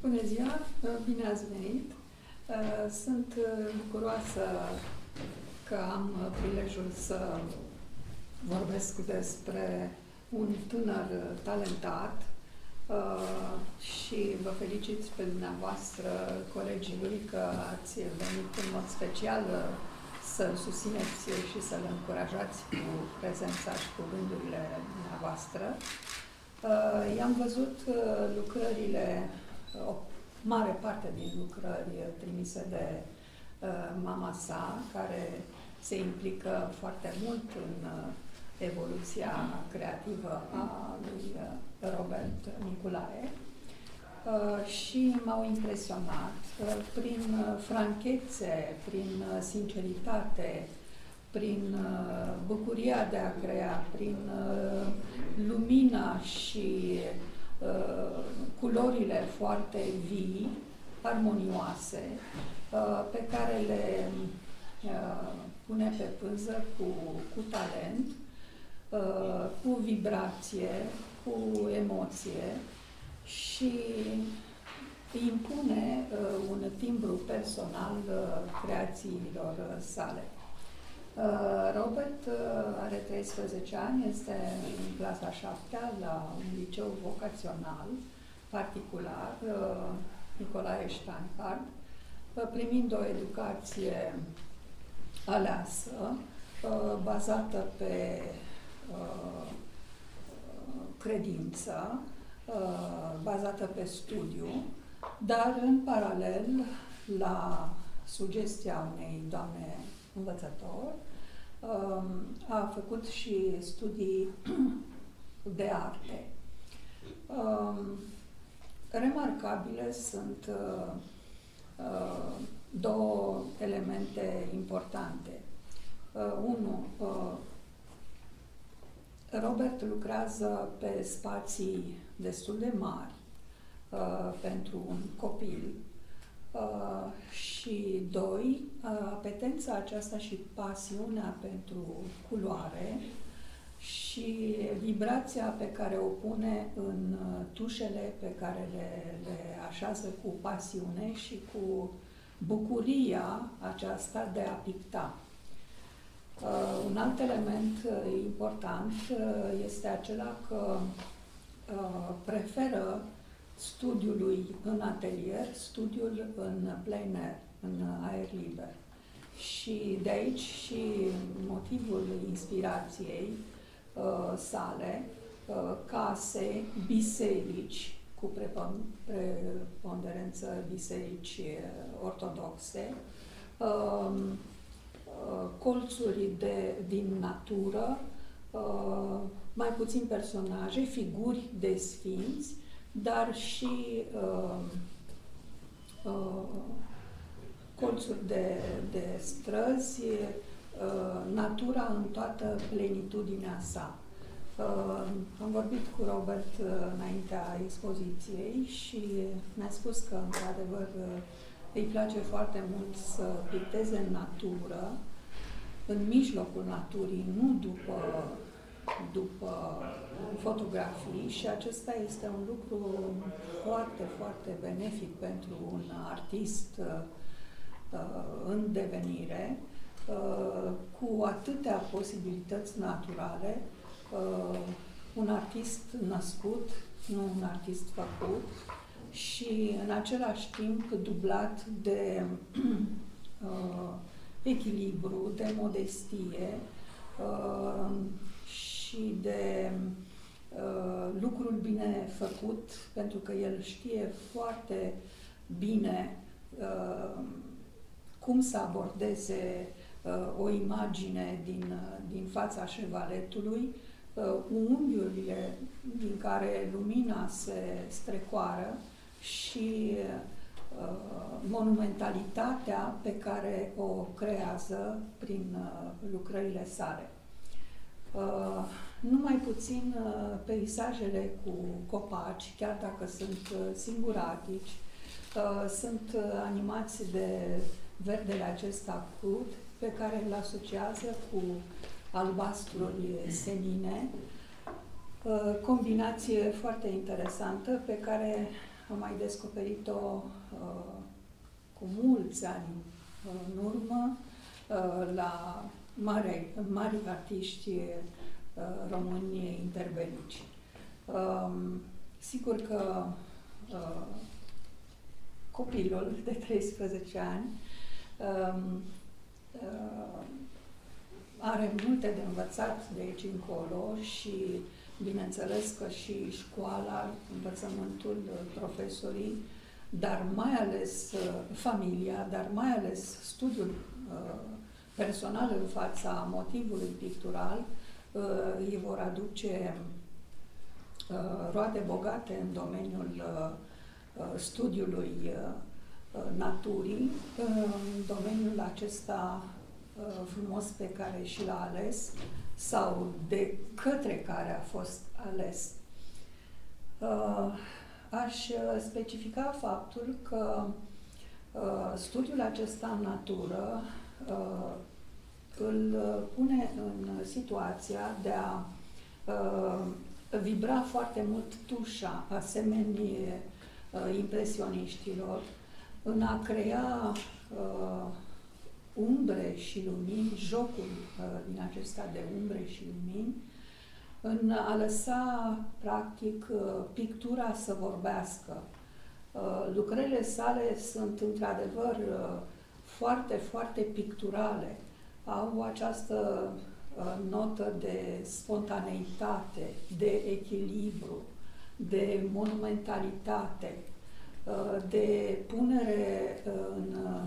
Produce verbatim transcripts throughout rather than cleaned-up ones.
Bună ziua! Bine ați venit! Sunt bucuroasă că am prilejul să vorbesc despre un tânăr talentat și vă felicit pe dumneavoastră, colegii lui, că ați venit în mod special să-l susțineți și să-l încurajați cu prezența și cu gândurile dumneavoastră. I-am văzut lucrările, o mare parte din lucrări trimise de mama sa, care se implică foarte mult în evoluția creativă a lui Robert Niculae și m-au impresionat prin franchețe, prin sinceritate, prin bucuria de a crea, prin lumina și culorile foarte vii, armonioase, pe care le pune pe pânză cu, cu talent, cu vibrație, cu emoție și impune un timbru personal creațiilor sale. Robert are treisprezece ani, este în clasa a șaptea la un liceu vocațional particular, Nicolae Steinhardt, primind o educație aleasă, bazată pe credință, bazată pe studiu, dar în paralel la sugestia unei doamne învățător, a făcut și studii de arte. Remarcabile sunt două elemente importante. Unu, Robert lucrează pe spații destul de mari pentru un copil. Uh, și doi, uh, apetența aceasta și pasiunea pentru culoare și vibrația pe care o pune în uh, tușele pe care le, le așează cu pasiune și cu bucuria aceasta de a picta. Uh, un alt element uh, important uh, este acela că uh, preferă studiului în atelier, studiul în plein air, în aer liber. Și de aici și motivul inspirației uh, sale, uh, case, biserici, cu preponderență biserici ortodoxe, uh, uh, colțuri de, din natură, uh, mai puțin personaje, figuri de sfinți, dar și uh, uh, colțuri de, de străzi, uh, natura în toată plenitudinea sa. Uh, am vorbit cu Robert uh, înaintea expoziției și mi-a spus că, într-adevăr, uh, îi place foarte mult să picteze în natură, în mijlocul naturii, nu după după fotografii, și acesta este un lucru foarte, foarte benefic pentru un artist uh, în devenire, uh, cu atâtea posibilități naturale, uh, un artist născut, nu un artist făcut, și în același timp dublat de uh, echilibru, de modestie, uh, și de uh, lucruri bine făcut, pentru că el știe foarte bine uh, cum să abordeze uh, o imagine din, uh, din fața șevaletului, uh, unghiurile din care lumina se strecoară și uh, monumentalitatea pe care o creează prin uh, lucrările sale. Uh, numai puțin uh, peisajele cu copaci, chiar dacă sunt uh, singuratici, uh, sunt uh, animați de verdele acesta crud, pe care îl asociază cu albastrul senine, uh, combinație foarte interesantă pe care am mai descoperit-o uh, cu mulți ani în urmă uh, la mari, mari artiști uh, români interbelici. Uh, sigur că uh, copilul de treisprezece ani uh, uh, are multe de învățat de aici încolo și bineînțeles că și școala, învățământul, profesorii, dar mai ales familia, dar mai ales studiul uh, personal în fața motivului pictural, uh, îi vor aduce uh, roade bogate în domeniul uh, studiului uh, naturii, uh, în domeniul acesta uh, frumos pe care și l-a ales sau de către care a fost ales. Uh, aș specifica faptul că uh, studiul acesta în natură uh, îl pune în situația de a uh, vibra foarte mult tușa asemenii uh, impresioniștilor, în a crea uh, umbre și lumini, jocul uh, din acesta de umbre și lumini, în a lăsa, practic, uh, pictura să vorbească. Uh, lucrările sale sunt, într-adevăr, uh, foarte, foarte picturale. Au această uh, notă de spontaneitate, de echilibru, de monumentalitate, uh, de punere uh, în uh,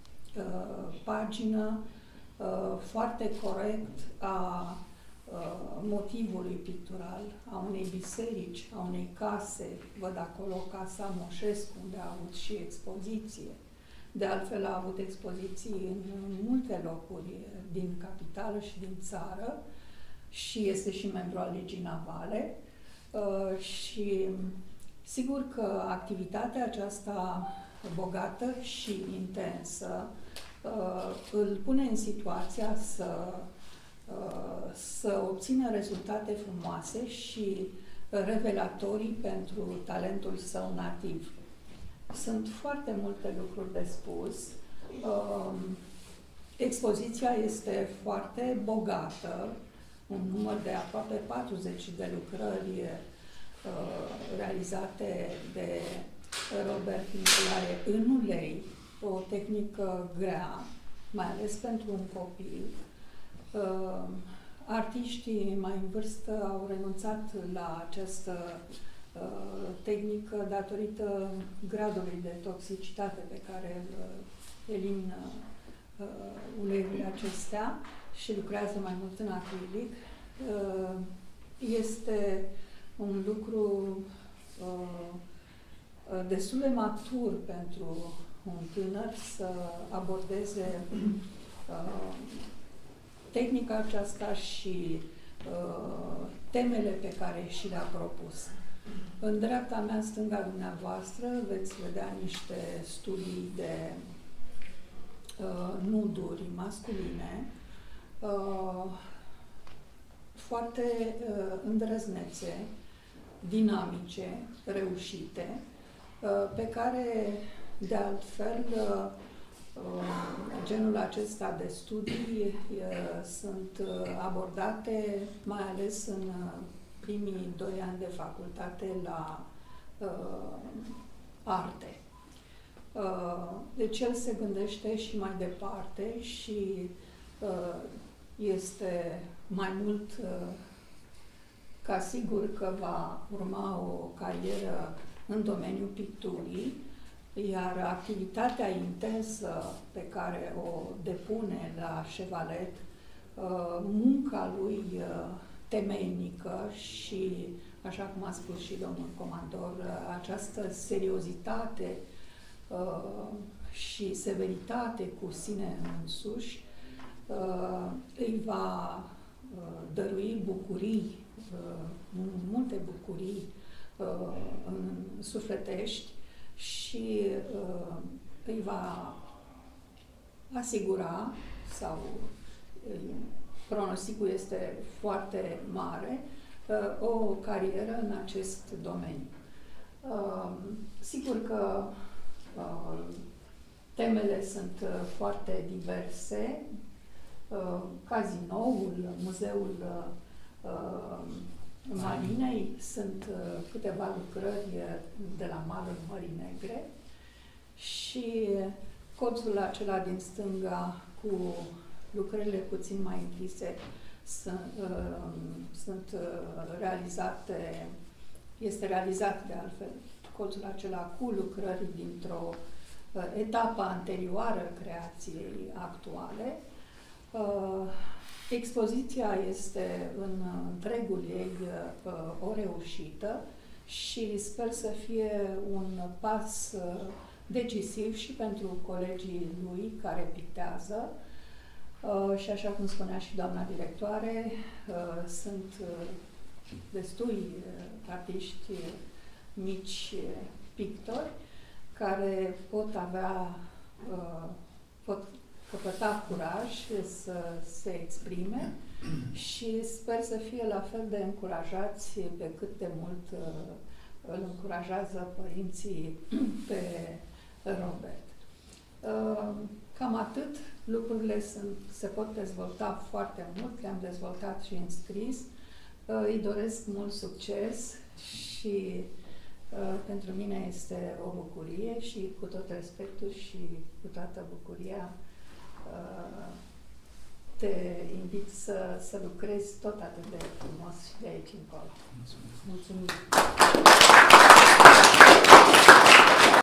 pagină uh, foarte corect a uh, motivului pictural, a unei biserici, a unei case. Văd acolo Casa Moșescu, unde a avut și expoziție. De altfel a avut expoziții în multe locuri din capitală și din țară și este și membru al Legii Navale. Uh, și sigur că activitatea aceasta bogată și intensă uh, îl pune în situația să, uh, să obțină rezultate frumoase și revelatorii pentru talentul său nativ. Sunt foarte multe lucruri de spus. Uh, expoziția este foarte bogată, un număr de aproape patruzeci de lucrări uh, realizate de Robert Nicolae în ulei, o tehnică grea, mai ales pentru un copil. Uh, artiștii mai în vârstă au renunțat la această uh, tehnică datorită gradului de toxicitate pe care îl uh, elimină uh, uleiurile acestea și lucrează mai mult în acrilic. Uh, este un lucru uh, destul de matur pentru un tânăr să abordeze uh, tehnica aceasta și uh, temele pe care și le-a propus. În dreapta mea, stânga dumneavoastră, veți vedea niște studii de uh, nuduri masculine, uh, foarte uh, îndrăznețe, dinamice, reușite, pe care, de altfel, genul acesta de studii sunt abordate mai ales în primii doi ani de facultate la arte. Deci el se gândește și mai departe și este mai mult ca sigur că va urma o carieră în domeniul picturii, iar activitatea intensă pe care o depune la Chevalet, munca lui temeinică și, așa cum a spus și domnul comandor, această seriozitate și severitate cu sine însuși, îi va dărui bucurii, multe bucurii sufletești și uh, îi va asigura, sau uh, pronosticul este foarte mare, uh, o carieră în acest domeniu. Uh, sigur că uh, temele sunt uh, foarte diverse. Uh, Cazinoul, muzeul uh, Marinei, sunt uh, câteva lucrări de la malul Mării Negre și colțul acela din stânga cu lucrările puțin mai închise sunt, uh, sunt uh, realizate, este realizat de altfel colțul acela cu lucrări dintr-o uh, etapă anterioară creației actuale. Uh, expoziția este în întregul ei uh, o reușită și sper să fie un pas uh, decisiv și pentru colegii lui care pictează. Uh, și așa cum spunea și doamna directoare, uh, sunt uh, destui uh, artiști uh, mici uh, pictori care pot avea, uh, pot căpăta curaj să se exprime și sper să fie la fel de încurajați pe cât de mult uh, îl încurajează părinții pe Robert. Uh, cam atât. Lucrurile sunt, se pot dezvolta foarte mult, le-am dezvoltat și în scris. Uh, îi doresc mult succes și uh, pentru mine este o bucurie și cu tot respectul și cu toată bucuria uh, te invit să, să lucrezi tot atât de frumos și de aici încolo. Mulțumesc. Mulțumim.